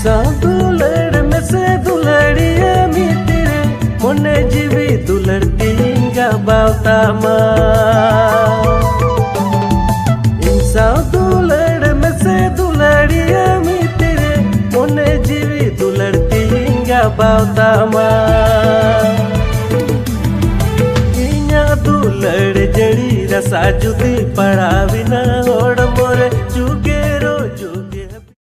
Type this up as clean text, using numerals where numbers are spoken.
दुलड़ में से दुलड़िए मितिरे मोने जीवी दुलड़ती इंगा बावता मा इंसा दुलड़ में से दुलड़िए मितिरे मोने जीवी दुलड़ती इंगा बावता मा इन्या दुलड़ जड़ी रसा जुदी पड़ा बिना